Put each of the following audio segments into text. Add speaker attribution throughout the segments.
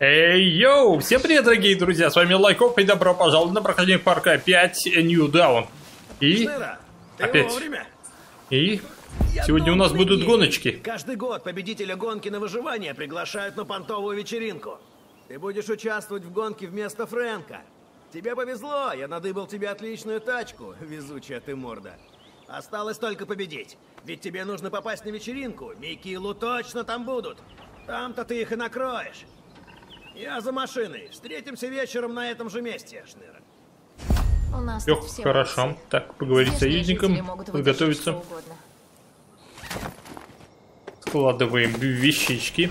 Speaker 1: Эй, йоу! Всем привет, дорогие друзья! С вами Лайков и добро пожаловать на прохождение парка 5 New Dawn. И...
Speaker 2: Шныра, ты
Speaker 1: опять.
Speaker 2: вовремя.
Speaker 1: И... Сегодня у нас будут гоночки.
Speaker 2: Каждый год победителя гонки на выживание приглашают на понтовую вечеринку. Ты будешь участвовать в гонке вместо Фрэнка. Тебе повезло, я надыбал тебе отличную тачку, везучая ты морда. Осталось только победить, ведь тебе нужно попасть на вечеринку. Микки и Лу точно там будут. Там-то ты их и накроешь. Я за машиной. Встретимся вечером на этом же месте, Шныра.
Speaker 3: У нас
Speaker 1: Ох,
Speaker 3: тут все
Speaker 1: хорошо.
Speaker 3: молодцы.
Speaker 1: Так, поговорить с
Speaker 3: Здешние жители
Speaker 1: союзником,
Speaker 3: могут
Speaker 1: подготовиться.
Speaker 3: выдержать что угодно.
Speaker 1: Складываем вещички.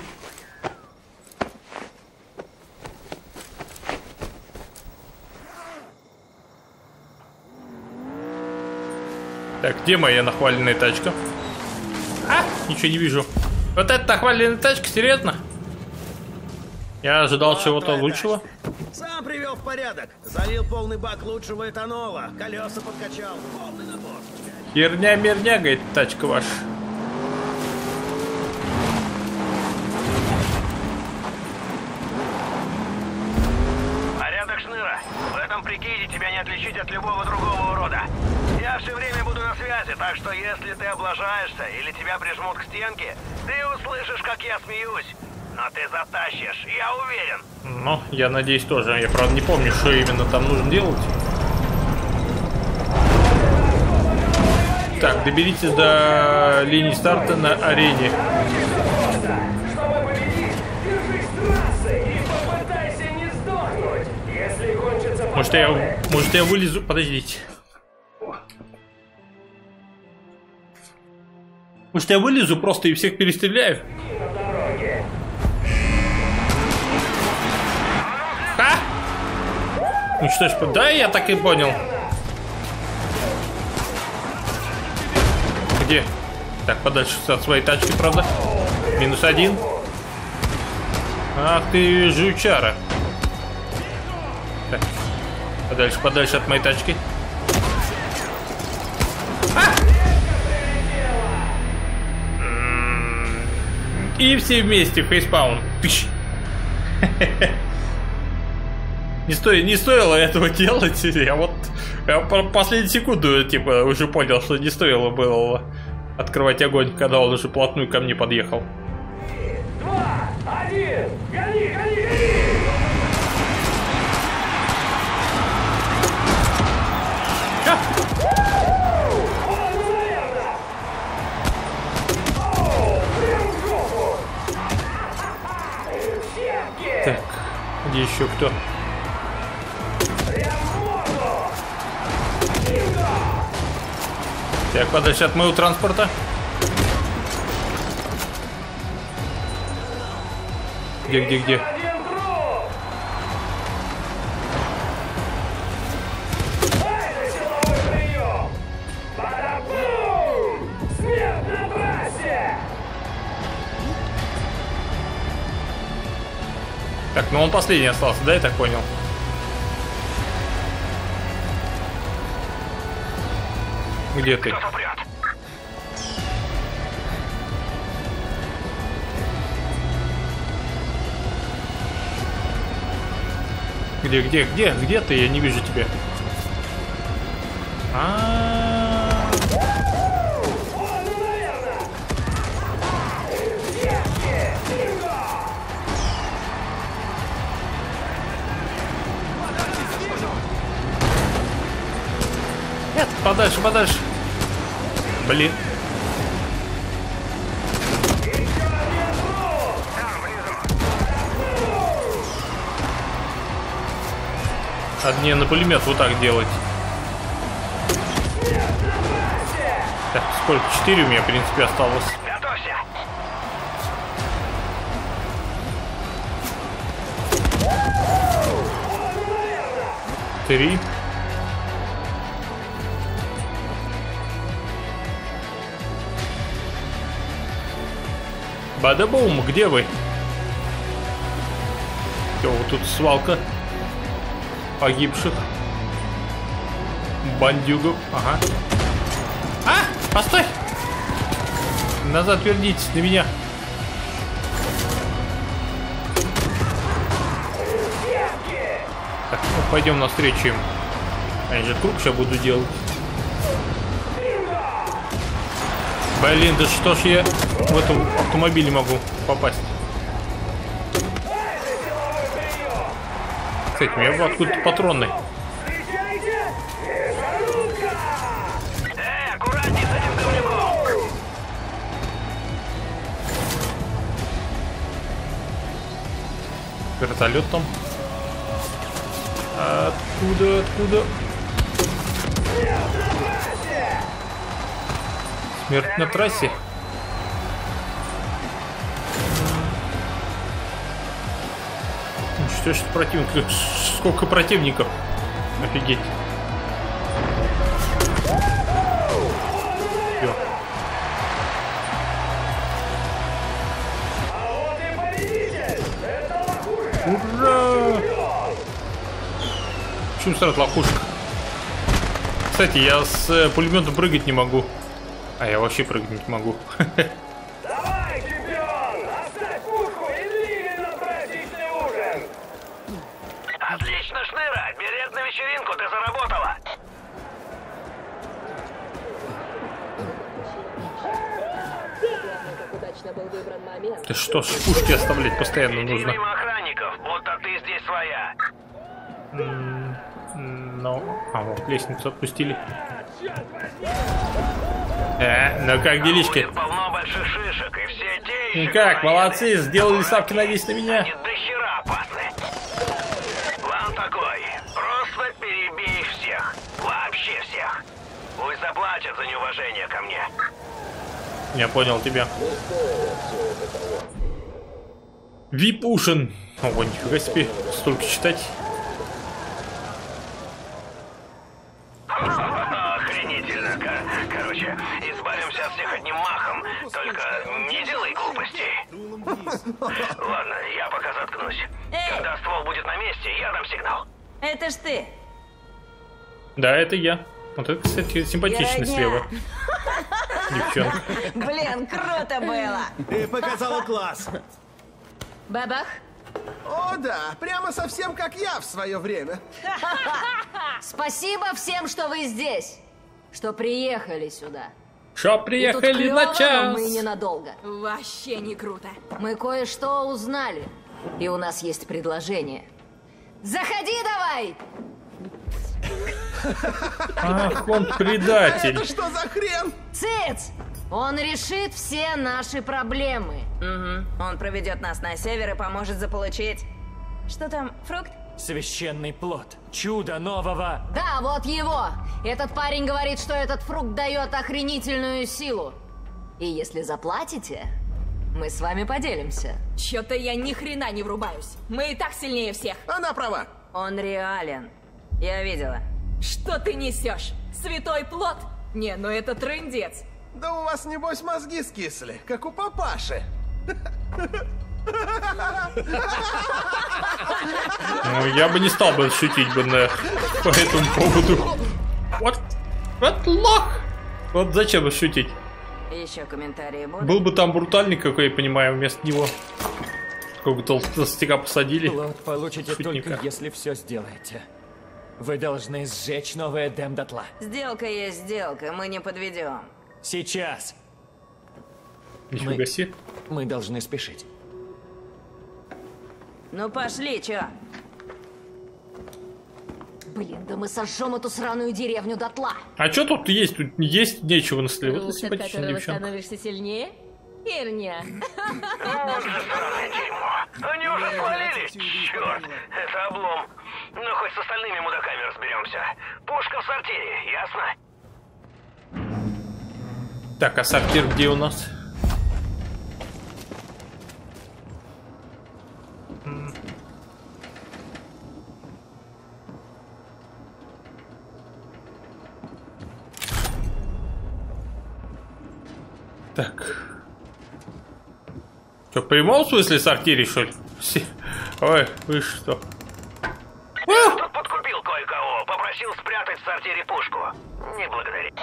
Speaker 1: Так, где моя нахваленная тачка? А, ничего не вижу. Вот эта нахваленная тачка, серьезно? Я ожидал
Speaker 2: Вот
Speaker 1: чего-то
Speaker 2: твоя
Speaker 1: лучшего.
Speaker 2: тачка. Сам привел в порядок. Залил полный бак лучшего этанола. Колеса подкачал. Полный набор.
Speaker 1: Херня-мерня, говорит, тачка ваша.
Speaker 2: Порядок, Шныра. В этом прикиде тебя не отличить от любого другого урода. Я все время буду на связи, так что если ты облажаешься или тебя прижмут к стенке, ты услышишь, как я смеюсь. Но ты затащишь, я уверен.
Speaker 1: Ну, я надеюсь тоже. Я, правда, не помню, что именно там нужно делать. Так, доберитесь до линии старта на арене.
Speaker 4: Чтобы победить, держись трассы и попытайся не сдохнуть. Если кончится
Speaker 1: Может я вылезу. Подождите. Может я вылезу просто и всех перестреляю?
Speaker 4: на дороге.
Speaker 1: А? Ну что ж, да, я так и понял. Где? Так, подальше от своей тачки, правда. -1. Ах ты, жучара. Так, подальше от моей тачки. И все вместе, фейспаун. Тыщ. Не стоило этого делать. Я последнюю секунду, типа, уже понял, что не стоило было открывать огонь, когда он уже вплотную ко мне подъехал.
Speaker 4: 2, 1, гони!
Speaker 1: А! Так, где еще кто? Так, подальше от моего транспорта. Где?
Speaker 4: Смерть на трассе!
Speaker 1: Так, ну он последний остался, да, я так понял? Где ты? Где ты? Я не вижу тебя. Нет, подальше. Блин. Одни на пулемет вот так делать. Так, сколько? 4 у меня, в принципе, осталось.
Speaker 2: Готовься.
Speaker 1: 3. Бада-бум, где вы? Все, вот тут свалка погибших бандюгов. Ага. А! Постой! Назад вернитесь на меня. пойдем навстречу им. А я же круг сейчас буду делать. Блин, да что ж я в этом автомобиле могу попасть? Кстати, у меня был откуда-то патронный.
Speaker 4: Аккуратней с этим говнюком!
Speaker 1: Вертолет там. Откуда? Смерть на трассе. Что ж противник? Сколько противников? Офигеть. Всё. Ура! Почему сразу лохушка? Кстати, я с пулеметом прыгать не могу. А я вообще прыгать не могу.
Speaker 4: Давай, чемпион! Оставь пушку и двигай на праздничный ужин! Отлично, Шныра! Билет на вечеринку ты заработала!
Speaker 1: Ты что ж, пушки оставлять постоянно
Speaker 4: Иди
Speaker 1: нужно.
Speaker 4: мимо охранников, будто ты здесь своя.
Speaker 1: Ну, а вот лестницу отпустили. Ну как делишки?
Speaker 4: Будет полно больших шишек, и все те еще...
Speaker 1: Ну как, молодцы, сделали ставки на весь на меня.
Speaker 4: Они до хера опасны. План такой. Просто перебей их всех. Вообще всех. Пусть заплатят за неуважение ко мне.
Speaker 1: Я понял тебя. Випушин. О, нифига себе, столько читать.
Speaker 4: Охренительно. Короче, избавимся от всех одним махом. Только не делай глупостей. Ладно, я пока заткнусь. Когда ствол будет на месте, я дам сигнал.
Speaker 3: Это ж ты.
Speaker 1: Да, это я. Вот это, кстати, симпатично слева. Девчонка.
Speaker 3: Блин, круто было.
Speaker 2: Ты показала класс.
Speaker 3: Бабах.
Speaker 5: О, да, прямо совсем как я в свое время.
Speaker 3: Спасибо всем, что вы здесь. Что приехали сюда.
Speaker 1: Шо,
Speaker 3: И тут
Speaker 1: приехали
Speaker 3: клёво,
Speaker 1: на час.
Speaker 3: но мы ненадолго.
Speaker 6: Вообще не круто.
Speaker 3: Мы кое-что узнали. И у нас есть предложение. Заходи давай!
Speaker 1: Ах, он предатель.
Speaker 5: Это что за хрен?
Speaker 3: Цыц! Он решит все наши проблемы.
Speaker 6: Угу. Он проведет нас на север и поможет заполучить... Что там, фрукт?
Speaker 7: Священный плод. Чудо нового.
Speaker 3: Да, вот его. Этот парень говорит, что этот фрукт дает охренительную силу. И если заплатите, мы с вами поделимся.
Speaker 6: Чё-то я ни хрена не врубаюсь. Мы и так сильнее всех.
Speaker 5: Она права.
Speaker 6: Он реален. Я видела. Что ты несешь? Святой плод? Не, ну это трындец.
Speaker 5: Да у вас, небось, мозги скисли, как у папаши.
Speaker 1: Ну, я бы не стал бы шутить бы по этому поводу. Вот лох! Вот зачем бы шутить?
Speaker 6: Еще комментарии будут?
Speaker 1: Был бы там брутальник, какой я понимаю, вместо него. Какого-то толстяка посадили.
Speaker 7: Плод получите
Speaker 1: Шутника.
Speaker 7: только если все сделаете. Вы должны сжечь новый Эдем дотла.
Speaker 6: Сделка есть сделка, мы не подведем.
Speaker 7: Сейчас.
Speaker 1: Нифига себе.
Speaker 7: Мы должны спешить.
Speaker 6: Ну пошли, чё?
Speaker 3: Блин, да мы сожжем эту сраную деревню дотла.
Speaker 1: А что тут есть? Тут есть нечего на столе. Вот
Speaker 3: От
Speaker 1: симпатичная
Speaker 3: которого
Speaker 1: девчонка.
Speaker 3: становишься сильнее? Херня.
Speaker 4: Вот же странное дерьмо. Они уже свалили. Черт, это облом. Ну, хоть с остальными мудаками разберемся. Пушка в сортире, ясно?
Speaker 1: Так, а сортир где у нас? Так. Что, в прямом смысле сортире, что ли? Ой, вы что?
Speaker 4: Тут подкупил кое-кого. Попросил спрятать в сортире пушку. Не благодари.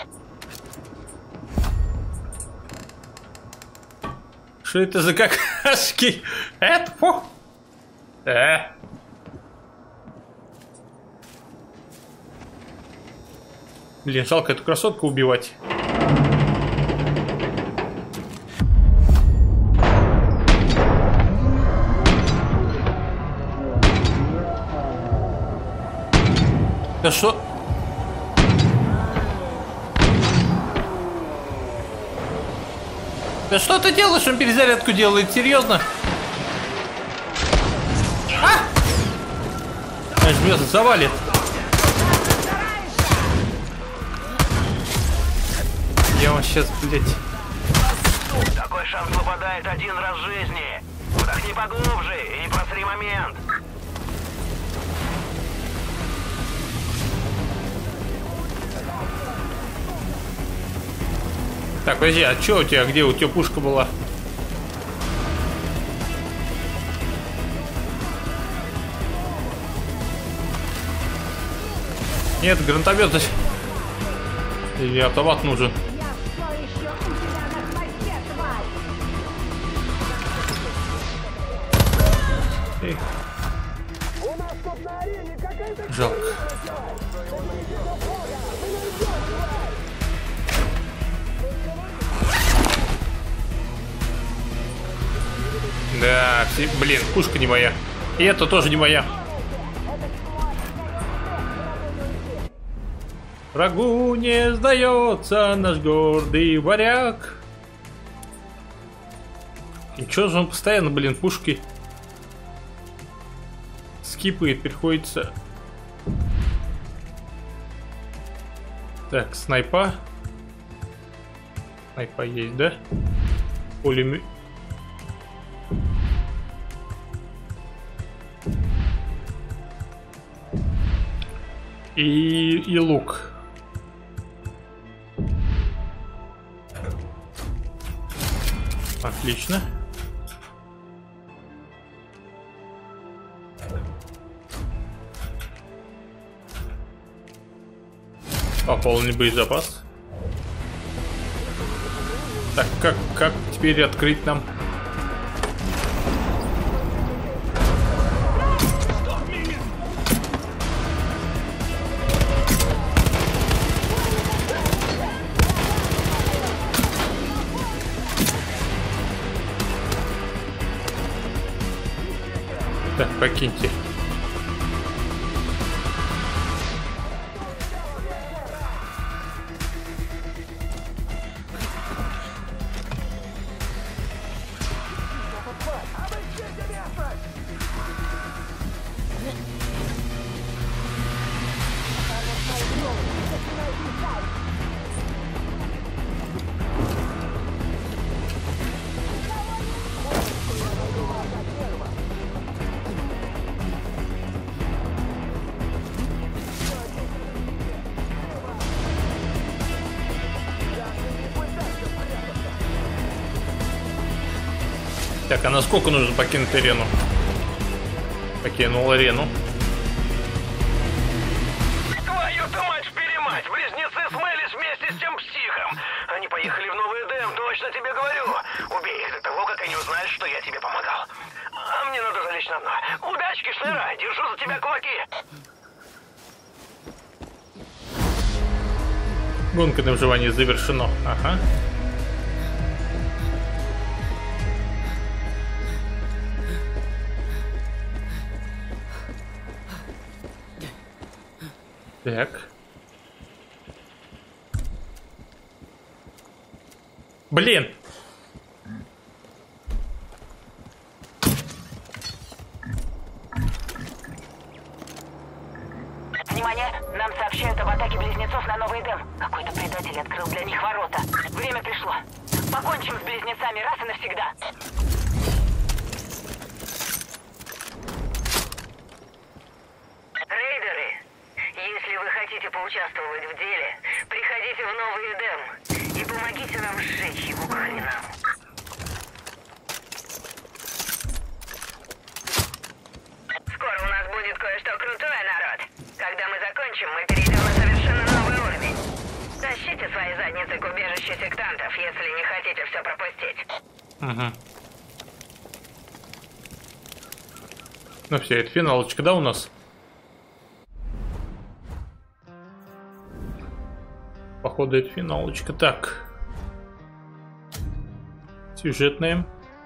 Speaker 1: Что это за какашки? Это фу. Блин, жалко эту красотку убивать. Да что? Да что ты делаешь? Он перезарядку делает, серьезно? А! Аж меня завалит. Я вам сейчас, блядь.
Speaker 4: Такой шанс выпадает один раз в жизни. Вдохни поглубже и не просри момент.
Speaker 1: Так, подожди, а чё у тебя, где у тебя пушка была? Нет, гранатомет. Или автомат нужен. Эх. Жалко. Да, блин, пушка не моя. И это тоже не моя. Врагу не сдается наш гордый варяг. И чё же он постоянно, блин, пушки скипает, приходится. Так, снайпа. Снайпа есть, да? Пулемет. И лук. Отлично. Пополнить боезапас. Так, как теперь открыть нам? Так, покиньте. Так, а насколько нужно покинуть арену? Покинул арену.
Speaker 4: Твою-то мать-перемать! Близнецы смылись вместе с тем психом! Они поехали в Новый Эдем, точно тебе говорю! Убей их до того, как они узнают, что я тебе помогал. А мне надо залечь на дно. Удачки, Шера! Держу за тебя кулаки!
Speaker 1: Гонка на выживание завершена. Ага. Так. Блин!
Speaker 6: Внимание! Нам сообщают об атаке близнецов на Новый Эдем. Какой-то предатель открыл для них ворота. Время пришло. Покончим с близнецами раз и навсегда. Рейдеры, если вы хотите поучаствовать в деле, приходите в Новый Эдем и помогите нам сжечь его к хренам. Скоро у нас будет кое-что крутое, народ. Когда мы закончим, мы перейдем на совершенно новый уровень. Тащите свои задницы к убежищу сектантов, если не хотите все пропустить.
Speaker 1: Угу. Ну все, это финалочка, да, у нас? походу, это финалочка. Так. Сюжетное.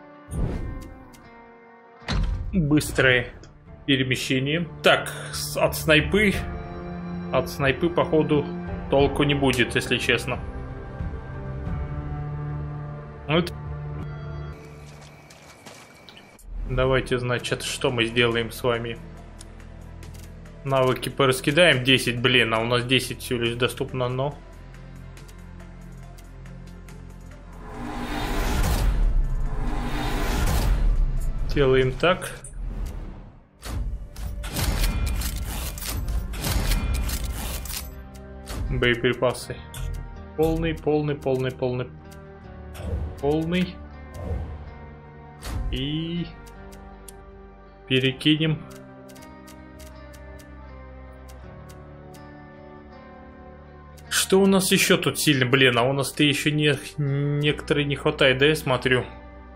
Speaker 1: Быстрое перемещение. Так, от снайпы. От снайпы, походу, толку не будет, если честно. Вот. Давайте, значит, что мы сделаем с вами. Навыки пораскидаем. 10, блин, а у нас 10 всего лишь доступно, но... Делаем так. Боеприпасы. Полный. И... перекинем. Что у нас еще тут сильно? Блин, а у нас-то еще некоторые не хватает, да, я смотрю.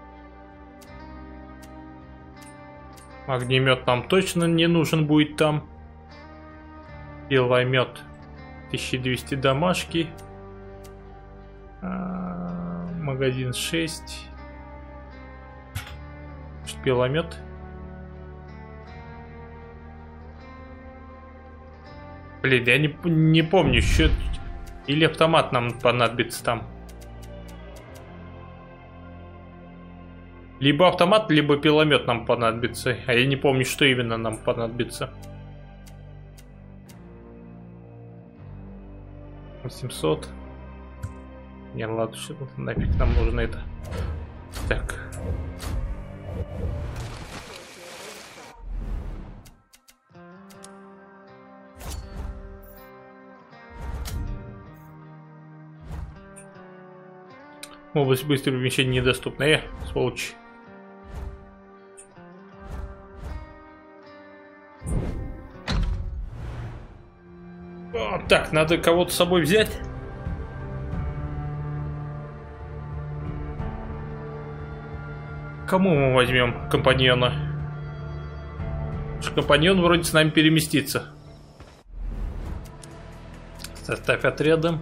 Speaker 1: Огнемет нам точно не нужен будет там. Пиломет 1200 дамажки. Магазин 6. Пиломет. Блин, я не помню, что... Или автомат нам понадобится там. Либо автомат, либо пиломет нам понадобится. А я не помню, что именно нам понадобится. 800. Не, ладно, что нафиг нам нужно это. Так. Область быстрого перемещения недоступна. Сволочь. О, так, надо кого-то с собой взять. Кому мы возьмем компаньона? Компаньон вроде с нами переместится. Составь отряда.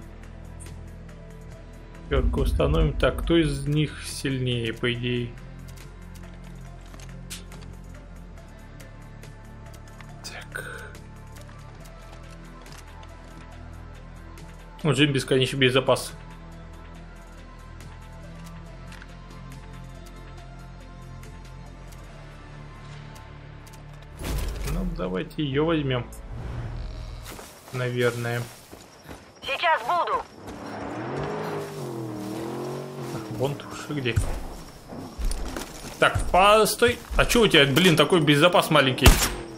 Speaker 1: Пёрку установим. Так, кто из них сильнее, по идее? Так. Вот Джим бесконечный безопас. Ну, давайте ее возьмем. Наверное.
Speaker 6: Сейчас буду.
Speaker 1: Вон туши где. Так, постой. А что у тебя, блин, такой безопас маленький?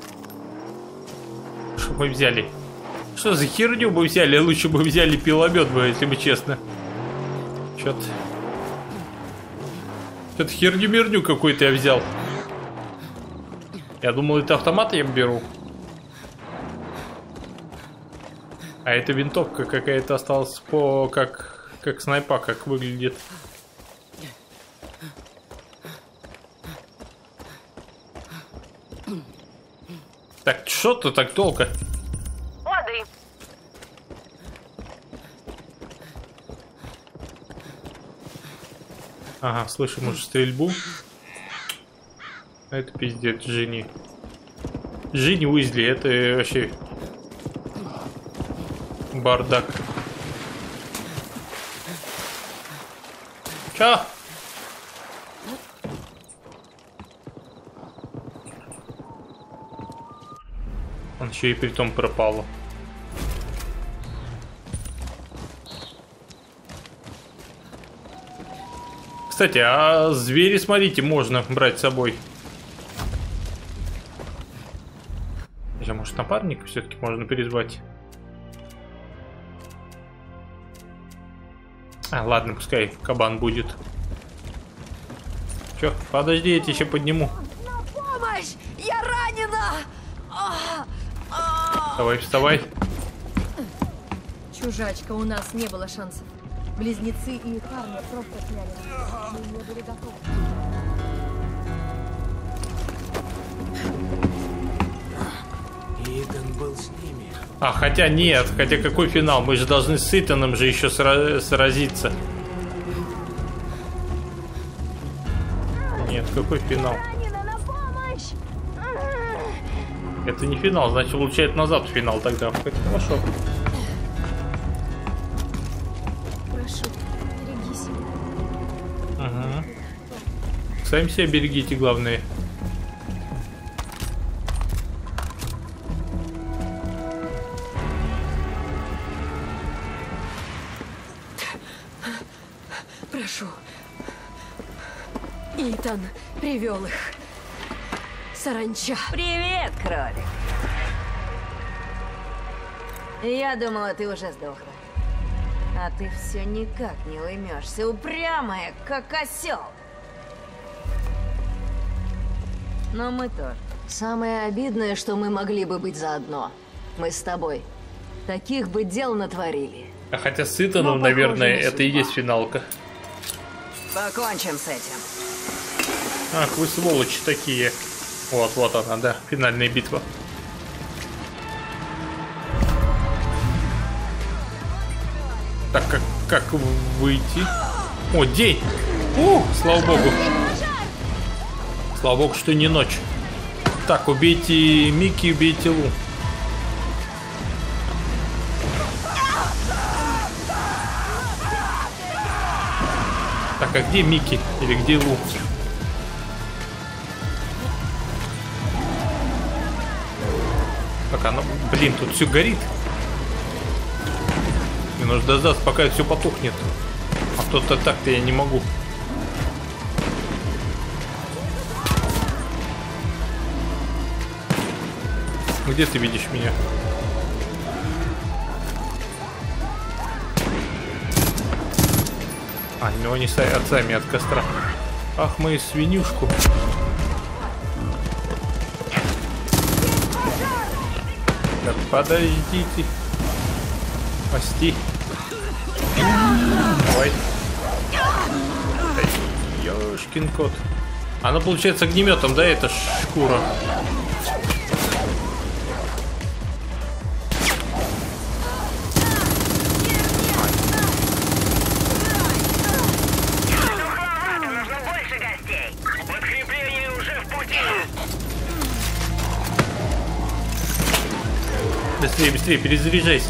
Speaker 1: Что мы взяли? Что за херню бы взяли? Лучше бы взяли пиломет бы, если бы честно. Что-то херню-мерню какой-то я взял. Я думал, это автомат я беру. А это винтовка какая-то осталась по... Как снайпа, как выглядит. Так, что-то так долго.
Speaker 6: Воды.
Speaker 1: Ага, слышим уже стрельбу. Это пиздец, Джинни. Джинни Уизли, это вообще бардак. Чё? Он еще и при том пропало. Кстати, а звери, смотрите, можно брать с собой. Хотя, может, напарника все-таки можно перезвать. А, ладно, пускай кабан будет. Чё, подожди, я тебя еще подниму.
Speaker 3: На помощь! Я ранена!
Speaker 1: Давай, вставай.
Speaker 8: Чужачка, у нас не было шансов. Близнецы и Харми просто сняли. Мы не были готовы.
Speaker 7: Итан был с ними.
Speaker 1: А, хотя нет, хотя какой финал? Мы же должны с Итаном же еще сразиться. Нет, какой финал? Это не финал, значит получает назад финал тогда. Это хорошо.
Speaker 8: Прошу, береги себя.
Speaker 1: Ага. Сами себя берегите, главное.
Speaker 8: Прошу. Итан привел их. Саранча.
Speaker 3: Привет, кролик. Я думала, ты уже сдохла. А ты все никак не уймешься, упрямая, как осел. Но мы тоже. Самое обидное, что мы могли бы быть заодно. Мы с тобой. Таких бы дел натворили.
Speaker 1: А хотя с Итаном, наверное, это и есть финалка.
Speaker 3: Покончим с этим.
Speaker 1: Ах, вы сволочи такие. Вот она, да, финальная битва. Так, как выйти? О, день! Слава богу. Слава богу, что не ночь. Так, убейте Микки, убейте Лу. Так, а где Микки? Или где Лу? Так, оно... Блин, тут все горит. Мне нужно дождаться, пока все потухнет. А то-то так-то я не могу. Где ты видишь меня? А, ну они отцами от костра. Ах, мою свинюшку. Так, подождите. Спасти. Давай. Ёшкин кот. Она получается огнеметом, да, это шкура? Быстрее, быстрее, перезаряжайся.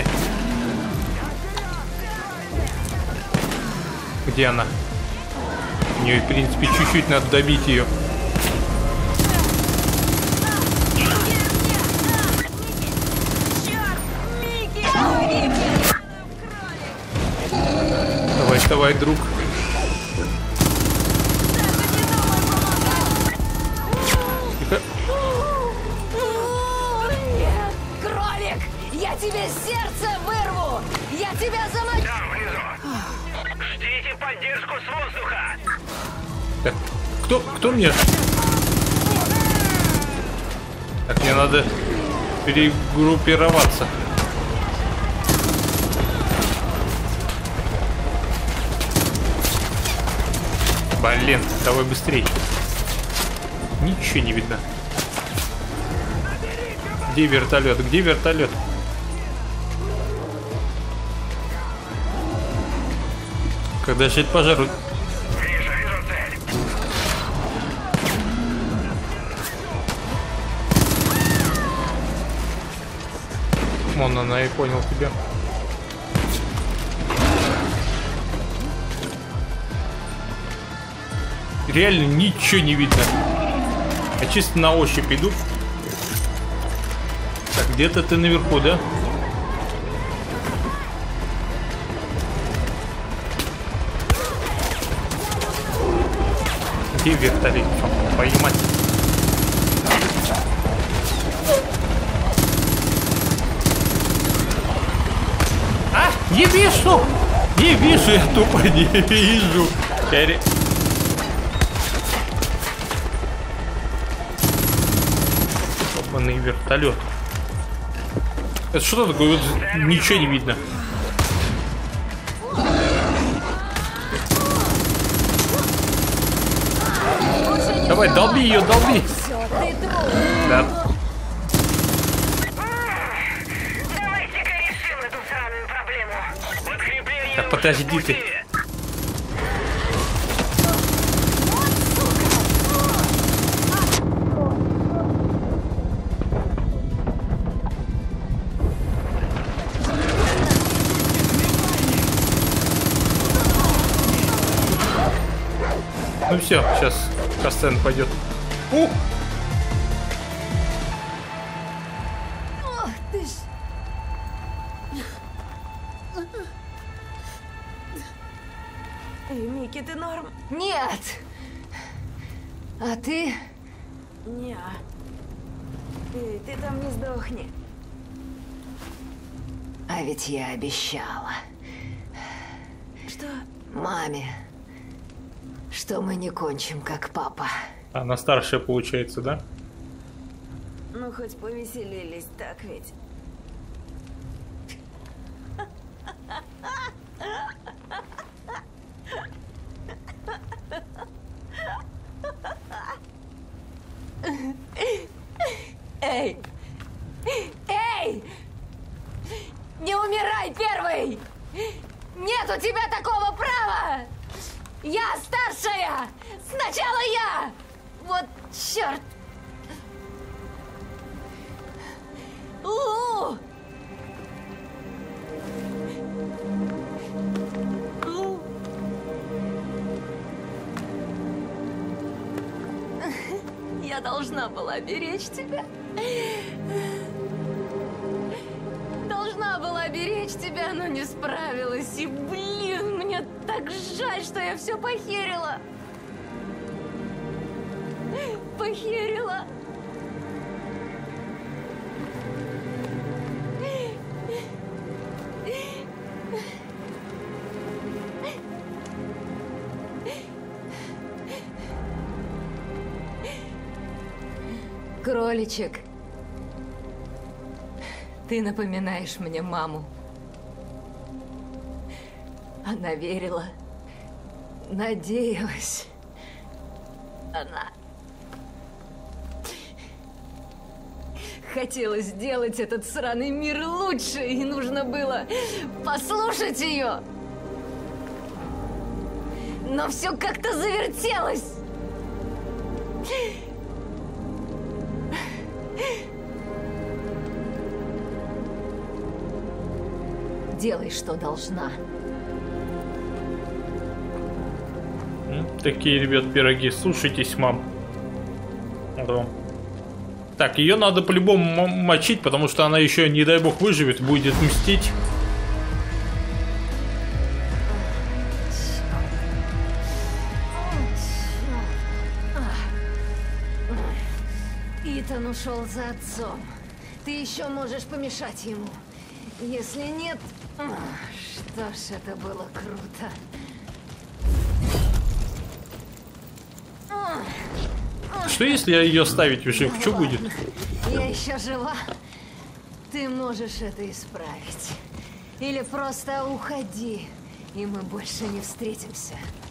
Speaker 1: Где она? Мне, в принципе, чуть-чуть надо добить ее. Давай, давай, друг.
Speaker 3: Я тебе сердце вырву! Я тебя замочу!
Speaker 4: Там внизу! Ждите поддержку с воздуха!
Speaker 1: Так, кто мне? Так, мне надо перегруппироваться. Блин, давай быстрей. Ничего не видно. Где вертолет? Где вертолет? Когда же это пожар?
Speaker 4: Вижу цель.
Speaker 1: Вон она, я понял тебя. Реально ничего не видно. Я чисто на ощупь иду. Так, где-то ты наверху, да? Где вертолет? Поймать. А! Не вижу! Не вижу, я тупо не вижу. Опаный вертолет. Это что такое? Вот ничего не видно. Давай, долби ее, долби.
Speaker 3: Все, ты труп.
Speaker 1: Да.
Speaker 4: Давай
Speaker 1: Подожди ты. Ну все, сейчас касцен пойдет.
Speaker 3: Ох ты ж...
Speaker 6: Эй, Микки, ты норм?
Speaker 3: Нет! А ты?
Speaker 6: Не. Эй, ты там не сдохни.
Speaker 3: А ведь я обещала.
Speaker 6: Что?
Speaker 3: Маме, что мы не кончим, как папа.
Speaker 1: Она старшая получается, да?
Speaker 6: Ну, хоть повеселились, так ведь?
Speaker 3: Эй! Эй! Не умирай первый! Нет у тебя такого права! Я старшая! Сначала я! Вот черт! У-у-у! Я должна была беречь тебя. Должна была беречь тебя, но не справилась. И, блин, мне так жаль, что я все похерила. Похерила. Кроличек, ты напоминаешь мне маму. Она верила, надеялась. Она хотела сделать этот сраный мир лучше, и нужно было послушать ее. Но все как-то завертелось. Делай, что должна.
Speaker 1: Такие, ребят, пироги. Слушайтесь, мам. Так, ее надо по-любому мочить, потому что она еще, не дай бог, выживет, будет мстить.
Speaker 3: Итан ушел за отцом. Ты еще можешь помешать ему. Если нет... Что ж, это было круто.
Speaker 1: Что если ее оставить в живых? Что будет?
Speaker 3: Я еще жива. Ты можешь это исправить. Или просто уходи, и мы больше не встретимся.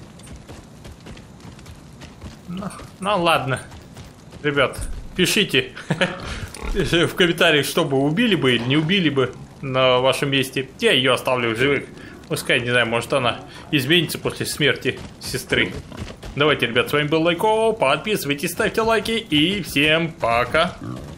Speaker 1: Ну ладно. Ребят, пишите в комментариях, что бы убили бы или не убили бы на вашем месте. Я ее оставлю в живых. Пускай, не знаю, может она изменится после смерти сестры. Давайте, ребят, с вами был Лайко. Подписывайтесь, ставьте лайки и всем пока.